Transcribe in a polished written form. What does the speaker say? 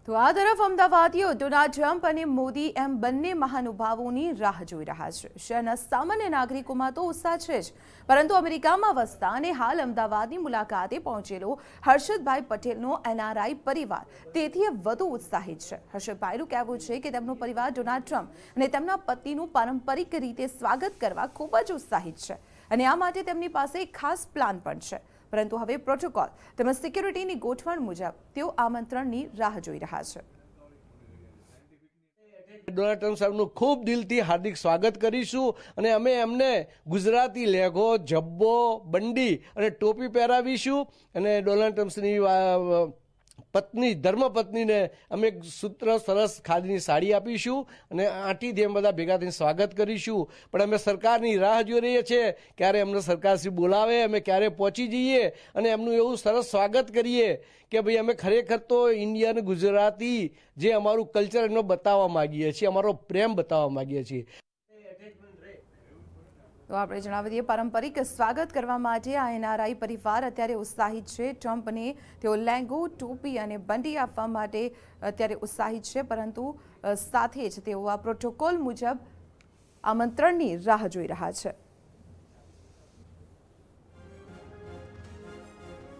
તો આ તરફ અમદાવાદીઓ ડોનાલ્ડ ટ્રમ્પ અને મોદી એમ બંને મહાનુભાવોની રાહ જોઈ રહ્યા છે। શહેરના સામાન્ય નાગરિકોમાં તો ઉત્સાહ છે જ, પરંતુ અમેરિકામાં વસતા અને હાલ અમદાવાદની મુલાકાતે પહોંચેલો હર્ષદભાઈ પટેલનો NRI પરિવાર તેથી વધુ ઉત્સાહિત છે। હર્ષદભાઈનું કહેવું છે કે તેમનો પરિવાર ડોનાલ્ડ ટ્રમ્પ અને તેમના પત્નીનું પારંપરિક રીતે સ્વાગત કરવા ખૂબ જ ઉત્સાહિત છે અને આ માટે તેમની પાસે એક ખાસ પ્લાન પણ છે, પરંતુ હવે પ્રોટોકોલ તેમજ સિક્યુરિટીની ગોઠવણ મુજબ તેઓ આમંત્રણની રાહ જોઈ રહ્યા છે। ડોનાલ્ડ ટ્રમ્પ સાહેબનું ખૂબ દિલથી હાર્દિક સ્વાગત કરીશું અને અમે એમને ગુજરાતી લેઘો, જબ્બો, બંડી અને ટોપી પહેરાવીશું અને ડોનાલ્ડ ટ્રમ્પની પત્ની ધર્મપત્નીને અમે સૂત્ર સરસ ખાદીની સાડી આપીશું અને આંટીથી એમ બધા ભેગા થઈને સ્વાગત કરીશું। પણ અમે સરકારની રાહ જોઈ રહીએ છીએ ક્યારે અમને સરકારશ્રી બોલાવે, અમે ક્યારે પહોંચી જઈએ અને એમનું એવું સરસ સ્વાગત કરીએ કે ભાઈ અમે ખરેખર તો ઇન્ડિયન ગુજરાતી જે અમારું કલ્ચર એનો બતાવવા માગીએ છીએ, અમારો પ્રેમ બતાવવા માગીએ છીએ। તો આપણે જણાવી દઈએ, પારંપરિક સ્વાગત કરવા માટે આ NRI પરિવાર અત્યારે ઉત્સાહિત છે। ટ્રમ્પને તેઓ લેંગો, ટોપી અને બંડી આપવા માટે અત્યારે ઉત્સાહિત છે, પરંતુ સાથે જ તેઓ આ પ્રોટોકોલ મુજબ આમંત્રણની રાહ જોઈ રહ્યા છે।